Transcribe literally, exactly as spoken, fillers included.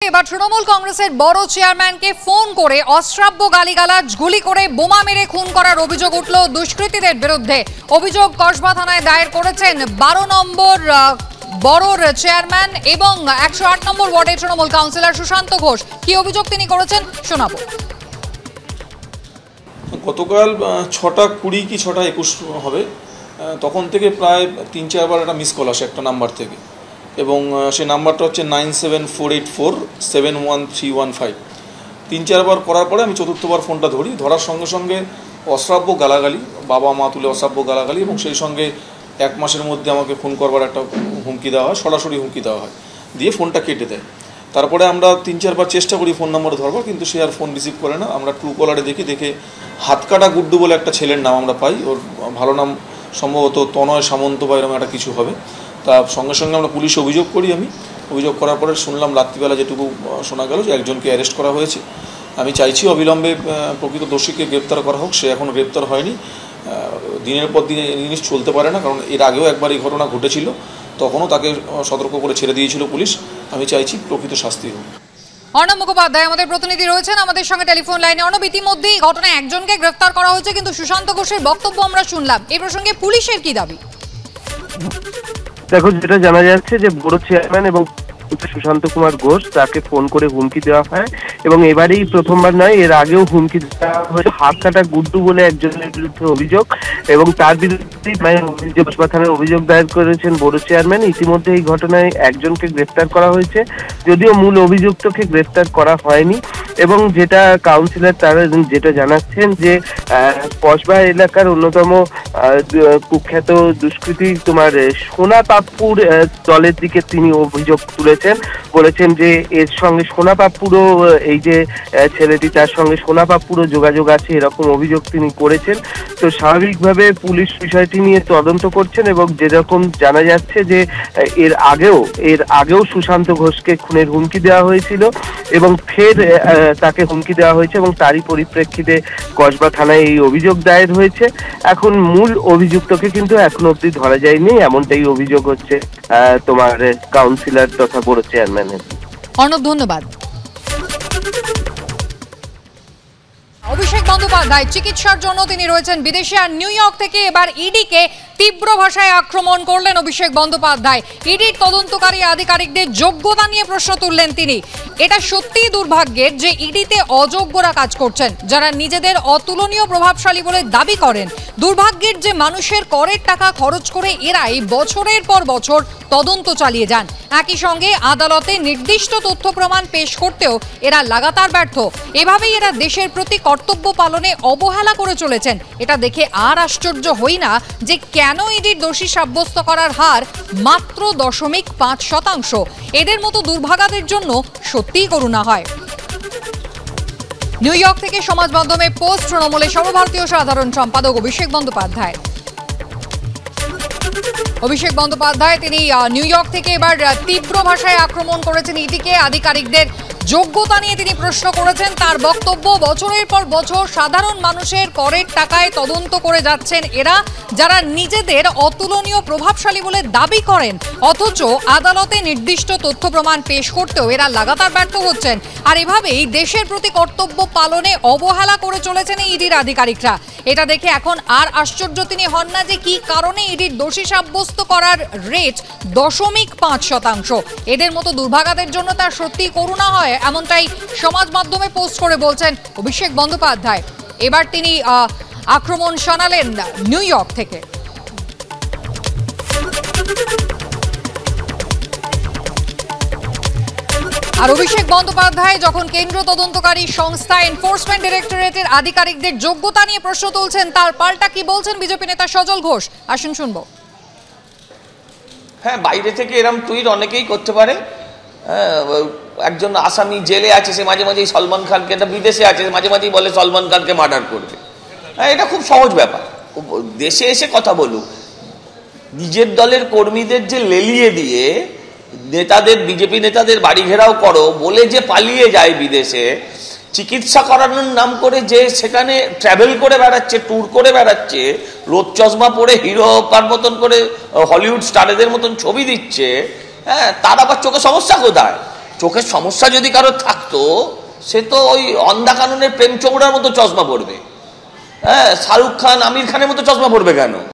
এবার তৃণমূল কংগ্রেসের বড় চেয়ারম্যানকে ফোন করে অশ্রাব্য গালিগালাজ গুলি করে বোমা মেরে খুন করার অভিযোগ উঠল দুষ্কৃতীদের বিরুদ্ধে। অভিযোগ কসবা থানায় দায়ের করেছেন বারো নম্বর বড়র চেয়ারম্যান এবং একশো আট নম্বর ওয়ার্ডের তৃণমূল কাউন্সিলর সুশান্ত ঘোষ। কি অভিযোগ তিনি করেছেন শোনাবো। গতকাল ছটা কুড়ি কি ছটা একুশ হবে, তখন থেকে প্রায় তিন চারবার একটা মিস কল আসে একটা নাম্বার থেকে, এবং সেই নাম্বারটা হচ্ছে nine seven four eight four seven one three one five. তিন চারবার করার পরে আমি চতুর্থবার ফোনটা ধরি। ধরার সঙ্গে সঙ্গে অশ্রাব্য গালাগালি, বাবা মা তুলে অশ্রাব্য গালাগালি, এবং সেই সঙ্গে এক মাসের মধ্যে আমাকে ফোন করবার একটা হুমকি দেওয়া হয়, সরাসরি হুমকি দেওয়া হয়, দিয়ে ফোনটা কেটে দেয়। তারপরে আমরা তিন চারবার চেষ্টা করি ফোন নম্বর ধরবার, কিন্তু সে আর ফোন রিসিভ করে না। আমরা ট্রু কলারে দেখি, দেখে হাতকাটা গুড্ডু বলে একটা ছেলের নাম আমরা পাই, ওর ভালো নাম সম্ভবত তনয় সামন্ত বা এরকম একটা কিছু হবে। তা সঙ্গে সঙ্গে আমরা পুলিশে অভিযোগ করি। আমি অভিযোগ করার পরে শুনলাম রাত্রিবেলা যেটুকু শোনা গেল যে একজনকে অ্যারেস্ট করা হয়েছে। আমি চাইছি অবিলম্বে প্রকৃত দোষীকে গ্রেপ্তার করা হোক। সে এখনও গ্রেপ্তার হয়নি। দিনের পর দিন এই জিনিস চলতে পারে না, কারণ এর আগেও একবার এই ঘটনা ঘটেছিল, তখনও তাকে সতর্ক করে ছেড়ে দিয়েছিল পুলিশ। আমি চাইছি প্রকৃত শাস্তি হোক। অর্ণব মুখোপাধ্যায় আমাদের প্রতিনিধি রয়েছেন আমাদের সঙ্গে টেলিফোন লাইনে। অর্ণব, ইতিমধ্যে এই ঘটনায় একজনকে গ্রেফতার করা হয়েছে, কিন্তু সুশান্ত ঘোষের বক্তব্য আমরা শুনলাম। এই প্রসঙ্গে পুলিশের কি দাবি? দেখো, যেটা জানা যাচ্ছে যে বড় চেয়ারম্যান এবং সুশান্ত কুমার ঘোষ তাকে ফোন করে হুমকি দেওয়া হয়, এবং এবারেই প্রথমবার নয়, এর আগেও হুমকি দেওয়া হয়েছে। হাত কাটা গুড্ডু বলে একজনের বিরুদ্ধে অভিযোগ, এবং তার বিরুদ্ধে কসবা থানায় অভিযোগ দায়ের করেছেন বড় চেয়ারম্যান। ইতিমধ্যে এই ঘটনায় একজনকে গ্রেফতার করা হয়েছে, যদিও মূল অভিযুক্তকে গ্রেফতার করা হয়নি। এবং যেটা কাউন্সিলর তারা যেটা জানাচ্ছেন যে কসবা এলাকার অন্যতম কুখ্যাত দুষ্কৃতী তোমার সোনা পাপ্পুর দলের দিকে তিনি অভিযোগ তুলেছেন। বলেছেন যে এর সঙ্গে সোনা পাপ্পুরও, এই যে ছেলেটি তার সঙ্গে সোনা পাপ্পুরও যোগাযোগ আছে, এরকম অভিযোগ তিনি করেছেন। তো স্বাভাবিকভাবে পুলিশ বিষয়টি নিয়ে তদন্ত করছেন, এবং যেরকম জানা যাচ্ছে যে এর আগেও এর আগেও সুশান্ত ঘোষকে খুনের হুমকি দেওয়া হয়েছিল, এবং ফের তাকে হুমকি দেওয়া হয়েছে, এবং তারই পরিপ্রেক্ষিতে কসবা থানায় এই অভিযোগ দায়ের হয়েছে। এখন মূল অভিযুক্তকে কিন্তু এখনো অব্দি ধরা যায়নি, এমনটাই অভিযোগ হচ্ছে তোমার কাউন্সিলর তথা বড় চেয়ারম্যানের। অর্ণব, ধন্যবাদ। অভিষেক বন্দ্যোপাধ্যায় চিকিৎসার জন্য তিনি রয়েছেন বিদেশে, আর নিউ ইয়র্ক থেকে এবার ইডিকে তীব্র ভাষায় আক্রমণ করলেন অভিষেক বন্দ্যোপাধ্যায়। ইডির তদন্তকারী আধিকারিকদের যোগ্যতা নিয়ে প্রশ্ন তুললেন তিনি। এটা সত্যিই দুর্ভাগ্যের যে ইডিতে অযোগ্যরা কাজ করছেন, যারা নিজেদের অতুলনীয় প্রভাবশালী বলে দাবি করেন। দুর্ভাগ্যের যে মানুষের করের টাকা খরচ করে এরাই বছরের পর বছর তদন্ত চালিয়ে যান। একই সঙ্গে আদালতে নির্দিষ্ট তথ্য প্রমাণ পেশ করতেও এরা লাগাতার ব্যর্থ। এভাবেই এরা দেশের প্রতি কর্তব্য পালনে অবহেলা করে চলেছেন। এটা দেখে আর আশ্চর্য হই না যে কেন ইডির দোষী সাব্যস্ত করার হার মাত্র দশমিক পাঁচ শতাংশ। এদের মতো দুর্ভাগাদের জন্য সত্যিই করুণা হয়। নিউ ইয়র্ক থেকে সমাজ মাধ্যমে পোস্ট তৃণমূলের সর্বভারতীয় সাধারণ সম্পাদক অভিষেক বন্দ্যোপাধ্যায়। অভিষেক বন্দ্যোপাধ্যায় তিনি নিউ ইয়র্ক থেকে এবার তীব্র ভাষায় আক্রমণ করেছেন ইডিকে। আধিকারিকদের যোগ্যতা নিয়ে তিনি প্রশ্ন করেছেন। তার বক্তব্য, বছরের পর বছর সাধারণ মানুষের করের টাকায় তদন্ত করে যাচ্ছেন এরা, যারা নিজেদের অতুলনীয় প্রভাবশালী বলে দাবি করেন, অথচ আদালতে নির্দিষ্ট তথ্য প্রমাণ পেশ করতেও এরা লাগাতার ব্যর্থ হচ্ছেন। আর এভাবেই দেশের প্রতি কর্তব্য পালনে অবহেলা করে চলেছেন এই ইডির আধিকারিকরা। এটা দেখে এখন আর আশ্চর্য তিনি হন না যে কি কারণে ইডির দোষী সাব্যস্ত করার রেট দশমিক পাঁচ শতাংশ। এদের মতো দুর্ভাগাদের জন্য তার সত্যি করুণা হয়, এমনটাই সমাজ মাধ্যমে পোস্ট করে বলছেন অভিষেক বন্দ্যোপাধ্যায়। এবার তিনি আক্রমণ শানালেন নিউ ইয়র্ক থেকে। আর অভিষেক বন্দ্যোপাধ্যায় যখন কেন্দ্র তদন্তকারী সংস্থা এনফোর্সমেন্ট ডিরেক্টরেটের আধিকারিকদের যোগ্যতা নিয়ে প্রশ্ন তুলছেন, তার পাল্টা কি বলছেন বিজেপি নেতা সজল ঘোষ, আসুন শুনবো। হ্যাঁ, বাইরে থেকে এরকম টুইট অনেকেই করতে পারে। একজন আসামি জেলে আছে, সে মাঝে মাঝেই সলমান খানকে, এটা বিদেশে আছে, মাঝে মাঝেই বলে সলমান খানকে মার্ডার করবে। হ্যাঁ, এটা খুব সহজ ব্যাপার। দেশে এসে কথা বলুক। নিজের দলের কর্মীদের যে লেলিয়ে দিয়ে নেতাদের, বিজেপি নেতাদের বাড়ি ঘেরাও করো বলে যে পালিয়ে যায় বিদেশে, চিকিৎসা করানোর নাম করে যে সেখানে ট্রাভেল করে বেড়াচ্ছে, ট্যুর করে বেড়াচ্ছে, রোদ চশমা পরে হিরো কার মতন করে হলিউড স্টারেদের মতন ছবি দিচ্ছে, হ্যাঁ, তার আবার চোখে সমস্যা কোথায়? চোখের সমস্যা যদি কারোর থাকতো সে তো ওই অন্ধা কানুনের প্রেম চোপড়ার মতো চশমা পড়বে। হ্যাঁ, শাহরুখ খান আমির খানের মতো চশমা পড়বে কেন?